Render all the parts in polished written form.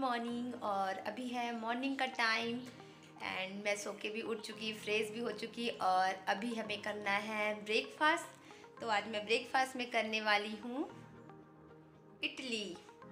Morning. और अभी है मॉर्निंग का टाइम एंड मैं सो के भी उठ चुकी, फ्रेश भी हो चुकी और अभी हमें करना है ब्रेकफास्ट। तो आज मैं ब्रेकफास्ट में करने वाली हूँ इडली।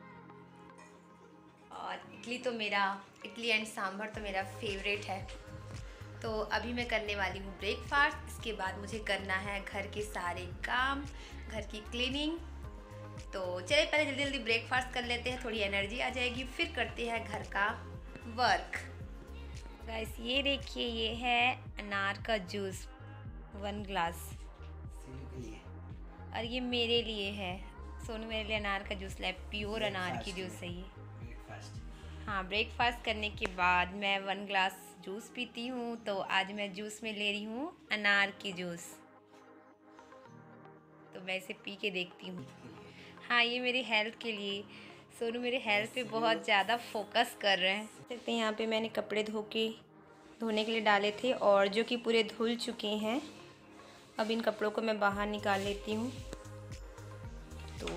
और इडली एंड सांभर तो मेरा फेवरेट है। तो अभी मैं करने वाली हूँ ब्रेकफास्ट। इसके बाद मुझे करना है घर के सारे काम, घर की क्लीनिंग। तो चलिए पहले जल्दी जल्दी ब्रेकफास्ट कर लेते हैं, थोड़ी एनर्जी आ जाएगी, फिर करते हैं घर का वर्क। गाइस ये देखिए, ये है अनार का जूस 1 ग्लास और ये मेरे लिए है। सोनू मेरे लिए अनार का जूस लाए, प्योर अनार की जूस है ये। हाँ, ब्रेकफास्ट करने के बाद मैं 1 ग्लास जूस पीती हूँ। तो आज मैं जूस में ले रही हूँ अनार की जूस। तो मैं इसे पी के देखती हूँ। हाँ, ये मेरी हेल्थ के लिए, सोनू मेरे हेल्थ पे बहुत ज़्यादा फोकस कर रहे हैं। देखते हैं यहाँ पे मैंने कपड़े धोने के लिए डाले थे और जो कि पूरे धुल चुके हैं। अब इन कपड़ों को मैं बाहर निकाल लेती हूँ। तो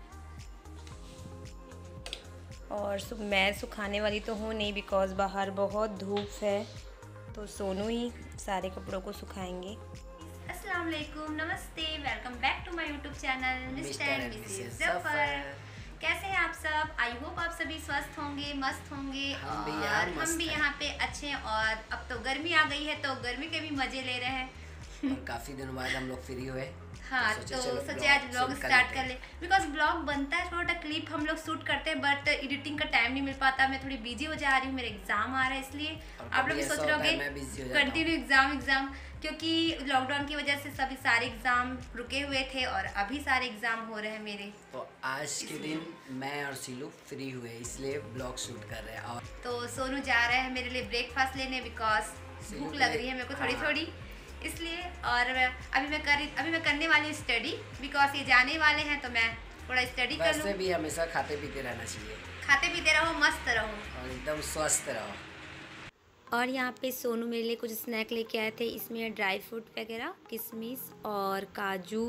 और मैं सुखाने वाली तो हूँ नहीं, बिकॉज़ बाहर बहुत धूप है। तो सोनू ही सारे कपड़ों को सुखाएंगे। अस्सलाम वालेकुम, नमस्ते, welcome back to my YouTube channel mister and Mrs Zafar. कैसे हैं आप सब? आई होप आप सभी स्वस्थ होंगे, मस्त होंगे। और हम भी यहाँ पे अच्छे हैं। और अब तो गर्मी आ गई है तो गर्मी के भी मज़े ले रहे हैं। और काफ़ी दिनों बाद हम लोग फ्री हुए। हाँ, तो सोचे आज ब्लॉग स्टार्ट कर ले, बिकॉज ब्लॉग बनता है, छोटा क्लिप हम लोग शूट करते हैं, बट एडिटिंग का टाइम नहीं मिल पाता। मैं थोड़ी बिजी हो जा रही हूँ, मेरे एग्जाम आ रहा है, इसलिए आप लोग भी सोच रहे होंगे कंटिन्यू एग्जाम, क्योंकि लॉकडाउन की वजह से सभी सारे एग्जाम रुके हुए थे और अभी सारे एग्जाम हो रहे हैं मेरे। तो आज के दिन मैं और सिलू फ्री हुए, इसलिए ब्लॉग शूट कर रहे हैं। और तो सोनू जा रहे हैं मेरे लिए ब्रेकफास्ट लेने, बिकॉज भूख लग रही है मेरे को थोड़ी इसलिए। और अभी मैं करने वाली हूँ स्टडी, बिकॉज ये जाने वाले हैं तो मैं थोड़ा स्टडी कर लूँ। वैसे भी हमेशा खाते पीते रहना चाहिए, खाते पीते रहो, मस्त रहो और एकदम स्वस्थ रहो। और यहाँ पे सोनू मेरे लिए कुछ स्नैक लेके आए थे। इसमें ड्राई फ्रूट वगैरह, किशमिश और काजू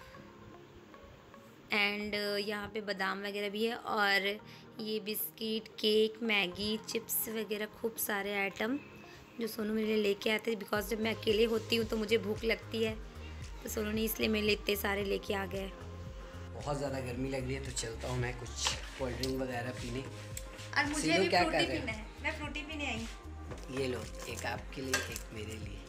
एंड यहाँ पे बादाम वगैरह भी है। और ये बिस्किट, केक, मैगी, चिप्स वगैरह खूब सारे आइटम जो सोनू मेरे लिए लेके आते हैं। बिकॉज जब मैं अकेले होती हूँ तो मुझे भूख लगती है, तो सोनू ने इसलिए मेरे लिए इतने सारे लेके आ गए। बहुत ज़्यादा गर्मी लग रही है तो चलता हूँ मैं कुछ कोल्ड ड्रिंक वगैरह पीने। और मुझे भी फ्रूटी पीना है, मैं फ्रूटी पीने आई। ये लो, एक आपके लिए, एक मेरे लिए।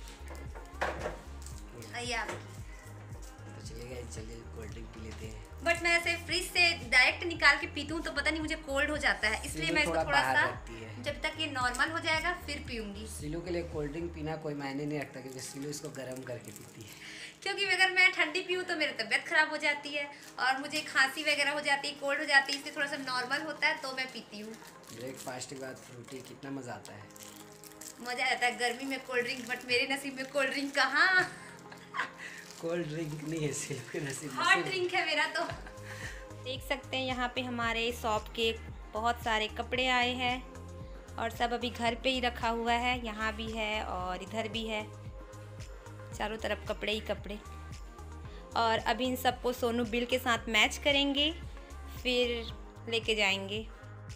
ये आपकी। तो चलेगा, जल्दी कोल्ड ड्रिंक पी लेते हैं। बट मैं ऐसे फ्रिज से डायरेक्ट निकाल के पीती हूँ तो पता नहीं मुझे कोल्ड हो जाता है, इसलिए मैं इसको थोड़ा सा जब तक ये नॉर्मल हो जाएगा फिर पीऊँगी। सिलू के लिए कोल्ड ड्रिंक पीना कोई मायने नहीं रखता, क्योंकि सिलू इसको गर्म करके पीती है। क्योंकि अगर मैं ठंडी पीऊँ तो मेरी तबीयत ख़राब हो जाती है और मुझे खांसी वगैरह हो जाती है, कोल्ड हो जाती है, इसलिए थोड़ा सा नॉर्मल होता है तो मैं पीती हूँ। ब्रेकफास्ट के बाद फ्रूटी, कितना मज़ा आता है। मज़ा आता है गर्मी में कोल्ड ड्रिंक, बट मेरे नसीब में कोल्ड ड्रिंक कहाँ। कोल्ड ड्रिंक नहीं है, सिर्फ नसीब हॉट ड्रिंक है मेरा। तो देख सकते हैं यहाँ पे हमारे शॉप के बहुत सारे कपड़े आए हैं और सब अभी घर पे ही रखा हुआ है। यहाँ भी है और इधर भी है, चारों तरफ कपड़े ही कपड़े। और अभी इन सबको सोनू बिल के साथ मैच करेंगे, फिर लेके जाएंगे।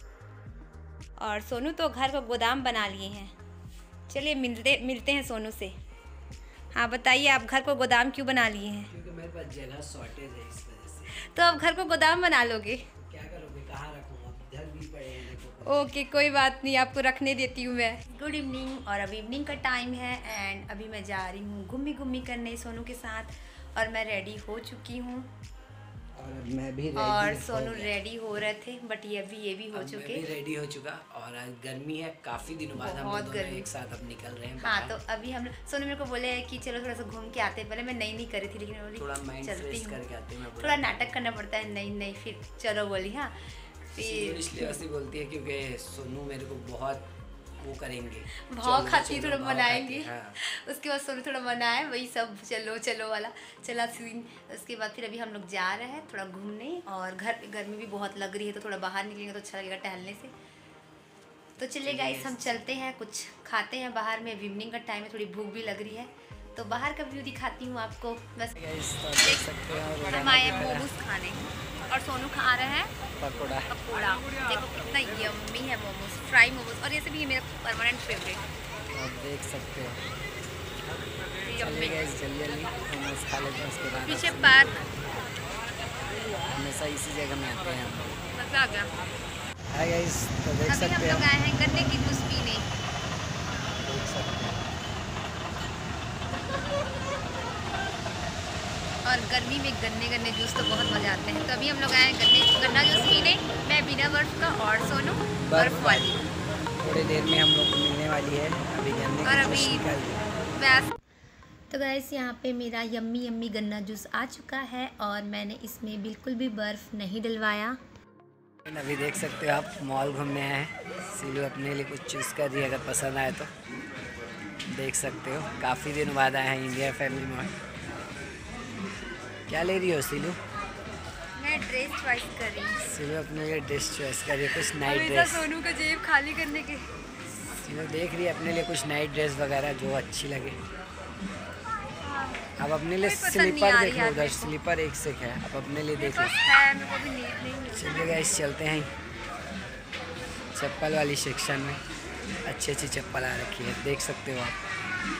और सोनू तो घर को गोदाम बना लिए हैं। चलिए मिलते हैं सोनू से। हाँ बताइए, आप घर को गोदाम क्यों बना लिए हैं? क्योंकि मेरे पास जगह शॉर्टेज है, इस वजह से। तो अब घर को गोदाम बना लोगे? क्या करोगे, कहाँ रखूँगा, इधर भी पड़े हैं देखो। ओके, कोई बात नहीं, आपको रखने देती हूँ मैं। Good evening. और अभी इवनिंग का टाइम है एंड अभी मैं जा रही हूँ घूमी करने सोनू के साथ। और मैं रेडी हो चुकी हूँ और मैं भी रेडी, और सोनू रेडी हो रहे थे, बट ये भी हो चुके। मैं भी रेडी हो चुका। और आज गर्मी है, काफ़ी दिनों बाद हम लोग एक साथ अब निकल रहे हैं। हाँ, तो अभी हम सोनू मेरे को बोले कि चलो थोड़ा सा घूम के आते हैं। पहले मैं नहीं कर रही थी, लेकिन बोली थोड़ा माइंड फ्रेश करके आते हैं। थोड़ा नाटक करना पड़ता है, नहीं फिर चलो बोली। हाँ, फिर इसलिए ऐसी बोलती है क्योंकि सोनू मेरे को बहुत वो करेंगे, भाव खाती, थोड़ा मनाएंगे। हाँ। उसके बाद सोनू थोड़ा मनाए, वही सब चलो वाला चला सीन। उसके बाद फिर अभी हम लोग जा रहे हैं थोड़ा घूमने। और गर्मी भी बहुत लग रही है तो थोड़ा बाहर निकलेंगे तो अच्छा लगेगा टहलने से। तो चलिए गाइस, हम चलते हैं, कुछ खाते हैं बाहर में। इवनिंग का टाइम है, थोड़ी भूख भी लग रही है, तो बाहर का व्यू दिखाती हूँ आपको। बस देख सकते हैं, हम आए मोमोज खाने और सोनू खा रहे हैं पकौड़ा। देखो कितना यम्मी है मोमोज, फ्राई मोमोज, और ये भी मेरा परमानेंट फेवरेट। आप देख सकते हो। यम्मी। जल्दी मोमोज खा लेते हैं, उसके बाद पीछे पार्क, हमेशा इसी जगह में आते हैं हम लोग। मजा आ गया। हाय गाइस, तो देख अभी हम सकते लोग हो, आए हैं गन्ने की जूस पीने। देख सकते हैं। और गर्मी में गन्ने जूस तो बहुत मज़ा आते हैं। तो अभी हम लोग आए हैं गन्ना जूस पीने। मैं बिना बर्फ का और सोनू बर्फ वाली। थोड़ी देर में हम लोग को मिलने वाली है अभी गन्ने और की अभी जूस निकाल दी। बस तो गाइस, यहाँ पे मेरा यम्मी यम्मी गन्ना जूस आ चुका है और मैंने इसमें बिल्कुल भी बर्फ़ नहीं डलवाया। अभी देख सकते हो आप, मॉल घूमने आए हैं। सिलू अपने लिए कुछ चूज़ कर रही है, अगर पसंद आए तो देख सकते हो। काफ़ी दिन बाद आए हैं इंडिया फैमिली मॉल। क्या ले रही हो सिलू? मैं ड्रेस चॉइस कर रही हूँ। सिलू अपने लिए ड्रेस चॉइस कर रही है, कुछ नाइट ड्रेस। सोनू का जेब खाली करने के। सिलू देख रही है अपने लिए कुछ नाइट ड्रेस वगैरह जो अच्छी लगे। अब अपने लिए स्लीपर देख लो, उधर स्लीपर एक से है, अब अपने लिए देख लो। चलिए गाइस, चलते हैं चप्पल वाली सेक्शन में। अच्छी अच्छी चप्पल आ रखी है, देख सकते हो आप।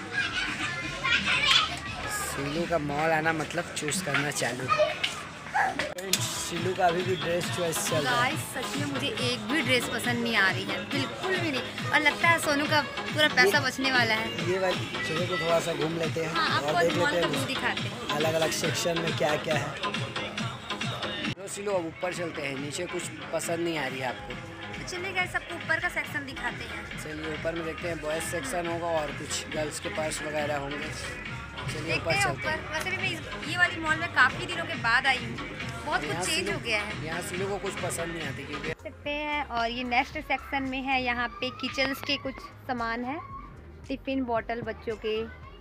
सिलू का मॉल आना मतलब चूज़ करना चालू। सिलू का अभी भी ड्रेस चॉइस चल रहा है। गाइस, सच में मुझे एक भी ड्रेस पसंद नहीं आ रही है, बिल्कुल भी नहीं। और लगता है सोनू का पूरा पैसा बचने वाला है। ये वाली जगह को थोड़ा सा घूम लेते हैं। हाँ, और देख लेते व्यू दिखाते हैं अलग अलग सेक्शन में क्या क्या है। तो सिलू अब ऊपर चलते हैं, नीचे कुछ पसंद नहीं आ रही है आपको। चलिए गाइस, सबको ऊपर का सेक्शन दिखाते हैं। चलिए ऊपर में देखते हैं, बॉयज़ सेक्शन होगा और कुछ गर्ल्स के पर्स वगैरह होंगे। चलिए ऊपर चलते हैं। वैसे भी मैं ये वाली मॉल में काफ़ी दिनों के बाद आई हूँ, बहुत कुछ चेंज हो गया है। यहाँ सिलू को कुछ पसंद नहीं आती क्योंकि सकते हैं। और ये नेक्स्ट सेक्शन में है, यहाँ पे किचन्स के कुछ सामान है, टिफ़िन बॉटल बच्चों के,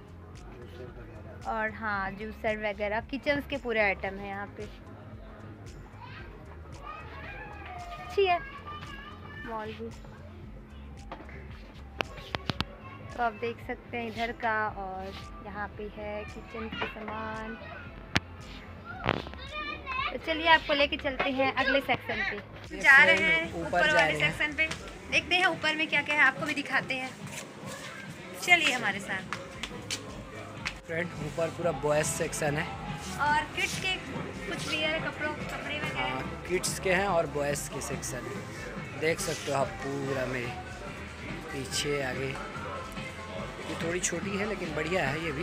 और हाँ जूसर वगैरह, किचन्स के पूरे आइटम है यहाँ पे। अच्छी है मॉल भी। तो आप देख सकते हैं इधर का, और यहाँ पे है किचन के सामान। तो चलिए आपको लेके चलते हैं अगले सेक्शन पे। जा रहे हैं ऊपर वाले सेक्शन पे, देखते हैं ऊपर में क्या क्या है, आपको भी दिखाते हैं। चलिए हमारे साथ। फ्रेंड, ऊपर पूरा बॉयज़ सेक्शन है और किड्स के कुछ वियर कपड़े वगैरह। किड्स के हैं और बॉयज़ के सेक्शन है। देख सकते हो आप पूरा मेरे पीछे आगे। ये थोड़ी छोटी है लेकिन बढ़िया है ये भी।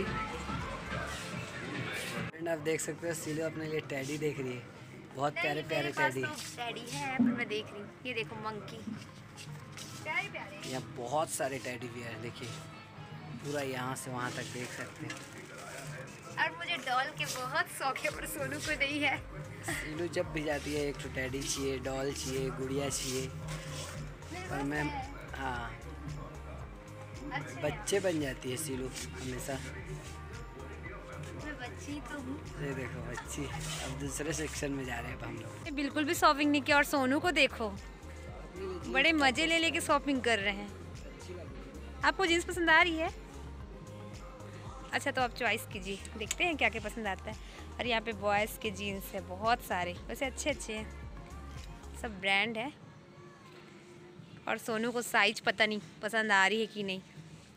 फ्रेंड, आप देख सकते हो सिलू अपने लिए टैडी देख रही है, बहुत प्यारे प्यारे टैडी। टैडी है पर मैं देख रही हूँ, ये देखो मंकी, प्यारे प्यारे। यहाँ बहुत सारे टैडी बियर है, देखिए पूरा यहाँ से वहाँ तक देख सकते हैं। और मुझे डॉल के बहुत शौक है, पर सोनू को नहीं है। सिलू जब भी जाती है एक तो टैडी चाहिए, डॉल चाहिए, गुड़िया चाहिए। पर मैं हाँ, बच्चे बन जाती है सिलू हमेशा। मैं बच्ची तो हूँ। ये देखो बच्ची। अब दूसरे सेक्शन में जा रहे हैं हम लोग। बिल्कुल भी शॉपिंग नहीं किया, और सोनू को देखो बड़े मजे ले लेके शॉपिंग कर रहे हैं। आपको जीन्स पसंद आ रही है? अच्छा, तो आप चॉइस कीजिए, देखते हैं क्या क्या पसंद आता है। और यहाँ पे बॉयज़ के जीन्स है बहुत सारे, वैसे अच्छे अच्छे हैं, सब ब्रांड है। और सोनू को साइज पता नहीं पसंद आ रही है कि नहीं।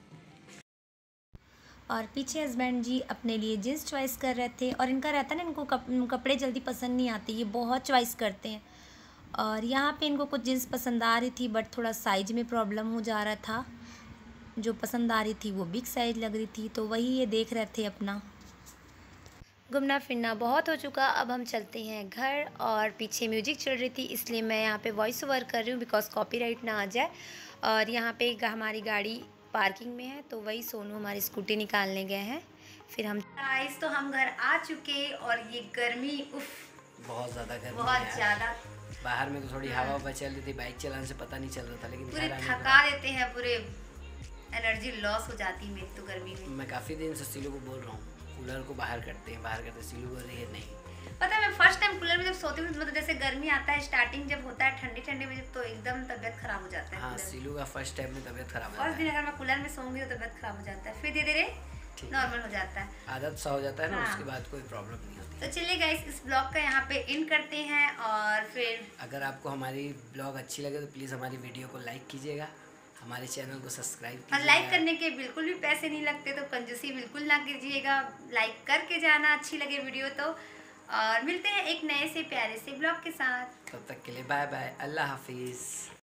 और पीछे हस्बैंड जी अपने लिए जीन्स चॉइस कर रहे थे, और इनका रहता है ना, इनको कपड़े जल्दी पसंद नहीं आते, ये बहुत चॉइस करते हैं। और यहाँ पे इनको कुछ जीन्स पसंद आ रही थी, बट थोड़ा साइज में प्रॉब्लम हो जा रहा था। जो पसंद आ रही थी वो बिग साइज लग रही थी, तो वही ये देख रहे थे अपना। घूमना फिरना बहुत हो चुका, अब हम चलते हैं घर। और पीछे म्यूजिक चल रही थी, इसलिए मैं यहाँ पे वॉइस ओवर कर रही हूँ बिकॉज कॉपीराइट ना आ जाए। और यहाँ पे हमारी गाड़ी पार्किंग में है, तो वही सोनू हमारी स्कूटी निकालने गए हैं। फिर हम गाइस, तो हम घर आ चुके, और ये गर्मी उफ, बहुत ज़्यादा गर्मी, बहुत ज़्यादा। बाहर में तो थोड़ी हवा चल रही थी, बाइक चलाने से पता नहीं चल रहा था, लेकिन पूरे थका देते हैं, पूरे एनर्जी लॉस हो जाती है मेरी तो गर्मी में। मैं काफ़ी दिन से सिलू को बोल रहा हूँ कूलर को बाहर करते हैं, सिलू बोल रही है नहीं। पता है, मैं फर्स्ट टाइम कूलर में जब सोती हूँ, मतलब जैसे गर्मी आता है स्टार्टिंग जब होता है ठंडी में, तो एकदम तबीयत खराब हो जाता है। हाँ, सिलू का फर्स्ट टाइम में तबीयत खराब फर्स्ट दिन अगर मैं कूलर में सोऊंगी तो तबीयत खराब हो जाता है, फिर धीरे धीरे नॉर्मल हो जाता है, आदत सा हो जाता है ना, हाँ। उसके बाद कोई प्रॉब्लम नहीं होती। तो चलिए गाइस, इस ब्लॉग का यहाँ पे एंड करते हैं। और फिर अगर आपको हमारी ब्लॉग अच्छी लगे तो प्लीज़ हमारी वीडियो को लाइक कीजिएगा, हमारे चैनल को सब्सक्राइब और कीजिएगा। लाइक करने के बिल्कुल भी पैसे नहीं लगते, तो कंजूसी बिल्कुल ना कीजिएगा, लाइक करके जाना अच्छी लगे वीडियो तो। और मिलते हैं एक नए से प्यारे से ब्लॉग के साथ। तब तक के लिए बाय बाय, अल्लाह हाफिज़।